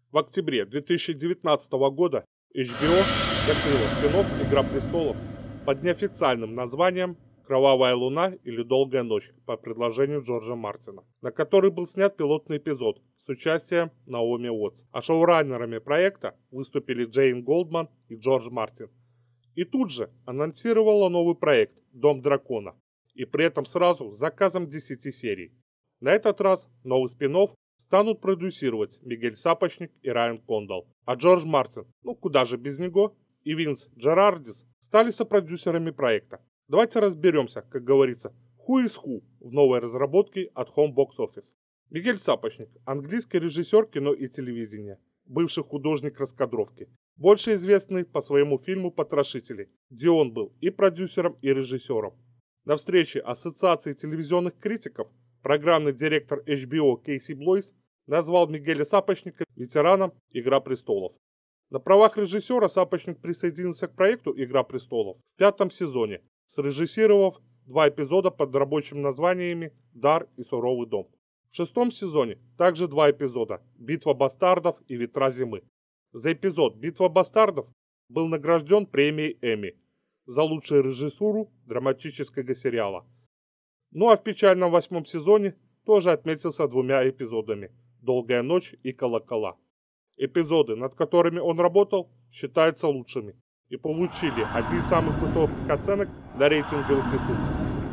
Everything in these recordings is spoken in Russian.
В октябре 2019 года HBO закрыла спин-офф «Игра престолов» под неофициальным названием «Кровавая луна» или «Долгая ночь» по предложению Джорджа Мартина, на который был снят пилотный эпизод с участием Наоми Уотс. А шоураннерами проекта выступили Джейн Голдман и Джордж Мартин. И тут же анонсировала новый проект «Дом дракона», и при этом сразу с заказом 10 серий. На этот раз новый спин-офф станут продюсировать Мигель Сапочник и Райан Кондал, а Джордж Мартин, куда же без него, и Винс Джерардис стали сопродюсерами проекта. Давайте разберемся, как говорится, who is who в новой разработке от Home Box Office. Мигель Сапочник – английский режиссер кино и телевидения, бывший художник раскадровки, больше известный по своему фильму «Потрошители», где он был и продюсером, и режиссером. На встрече Ассоциации телевизионных критиков программный директор HBO Кейси Блойс назвал Мигеля Сапочника ветераном «Игра престолов». На правах режиссера Сапочник присоединился к проекту «Игра престолов» в 5-м сезоне, срежиссировав 2 эпизода под рабочими названиями «Дар» и «Суровый дом». В 6-м сезоне также 2 эпизода «Битва бастардов» и «Ветра зимы». За эпизод «Битва бастардов» был награжден премией Эмми за лучшую режиссуру драматического сериала. Ну а в печальном 8-м сезоне тоже отметился 2 эпизодами «Долгая ночь» и «Колокола». Эпизоды, над которыми он работал, считаются лучшими и получили одни из самых высоких оценок на рейтинговых ресурсах.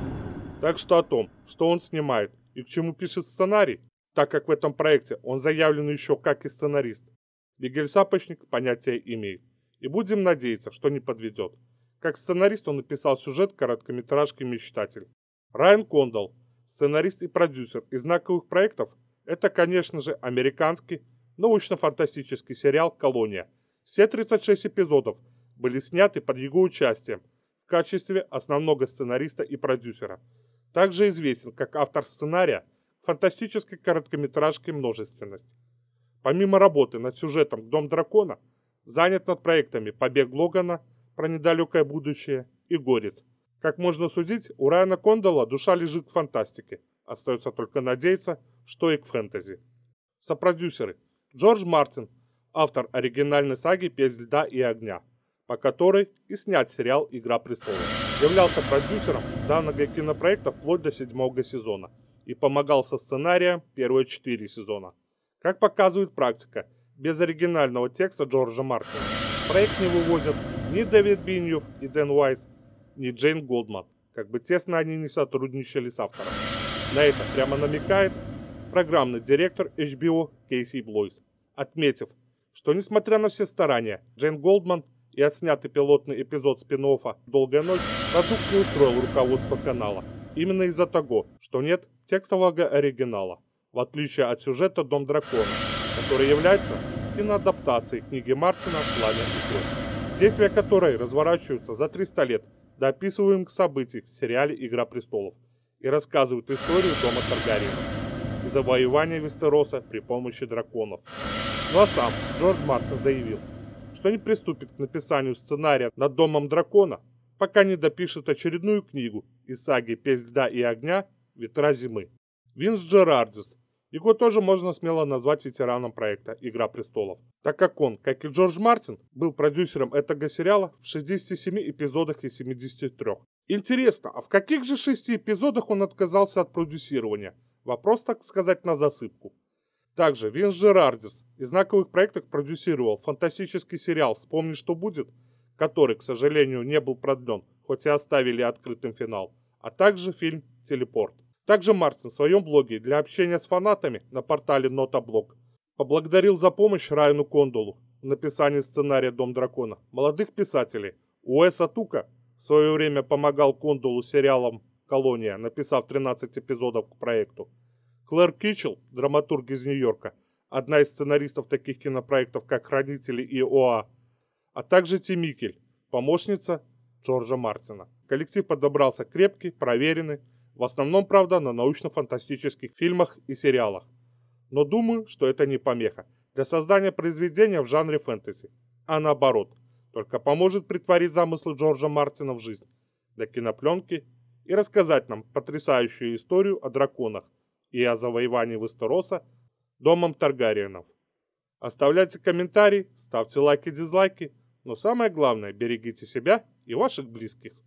Так что о том, что он снимает и к чему пишет сценарий, так как в этом проекте он заявлен еще как и сценарист, Мигель Сапочник понятия имеет. И будем надеяться, что не подведет. Как сценарист он написал сюжет короткометражки «Мечтатель». Райан Кондал, сценарист и продюсер из знаковых проектов, это, конечно же, американский научно-фантастический сериал «Колония». Все 36 эпизодов были сняты под его участием в качестве основного сценариста и продюсера. Также известен как автор сценария фантастической короткометражки «Множественность». Помимо работы над сюжетом «Дом дракона», занят над проектами «Побег Логана», «Про недалекое будущее» и «Горец». Как можно судить, у Райана Кондала душа лежит к фантастике. Остается только надеяться, что и к фэнтези. Сопродюсеры. Джордж Мартин, автор оригинальной саги «Песнь льда и огня», по которой и снят сериал «Игра престолов». Являлся продюсером данного кинопроекта вплоть до 7-го сезона и помогал со сценарием первые 4 сезона. Как показывает практика, без оригинального текста Джорджа Мартина проект не вывозят ни Дэвид Биньев и Дэн Уайс, ни Джейн Голдман, как бы тесно они не сотрудничали с автором. На это прямо намекает программный директор HBO Кейси Блойс, отметив, что несмотря на все старания Джейн Голдман и отснятый пилотный эпизод спин-оффа «Долгая ночь», продукт не устроил руководство канала. Именно из-за того, что нет текстового оригинала, в отличие от сюжета «Дом дракона», который является киноадаптацией книги Мартина «Пламя и кровь», действия которой разворачиваются за 300 лет до описываемых событий в сериале «Игра престолов» и рассказывают историю дома Таргариенов и завоевания Вестероса при помощи драконов. Ну а сам Джордж Мартин заявил, что не приступит к написанию сценария над Домом дракона, пока не допишет очередную книгу из саги «Песнь льда и огня. Ветра зимы». Винс Джерардис. Его тоже можно смело назвать ветераном проекта «Игра престолов», так как он, как и Джордж Мартин, был продюсером этого сериала в 67 эпизодах из 73. Интересно, а в каких же 6 эпизодах он отказался от продюсирования? Вопрос, так сказать, на засыпку. Также Винс Джерардис из знаковых проектов продюсировал фантастический сериал «Вспомни, что будет», который, к сожалению, не был продлен, хоть и оставили открытым финал, а также фильм «Телепорт». Также Мартин в своем блоге для общения с фанатами на портале Нотоблог поблагодарил за помощь Райану Кондалу в написании сценария «Дом дракона» молодых писателей. Уэса Тука в свое время помогал Кондалу сериалом «Колония», написав 13 эпизодов к проекту. Клэр Китчелл, драматург из Нью-Йорка, одна из сценаристов таких кинопроектов, как «Хранители» и «ОА», а также Ти Микель, помощница Джорджа Мартина. Коллектив подобрался крепкий, проверенный, в основном, правда, на научно-фантастических фильмах и сериалах. Но думаю, что это не помеха для создания произведения в жанре фэнтези, а наоборот, только поможет претворить замыслы Джорджа Мартина в жизнь для кинопленки и рассказать нам потрясающую историю о драконах и о завоевании Вестероса домом Таргариенов. Оставляйте комментарии, ставьте лайки, дизлайки, но самое главное, берегите себя и ваших близких.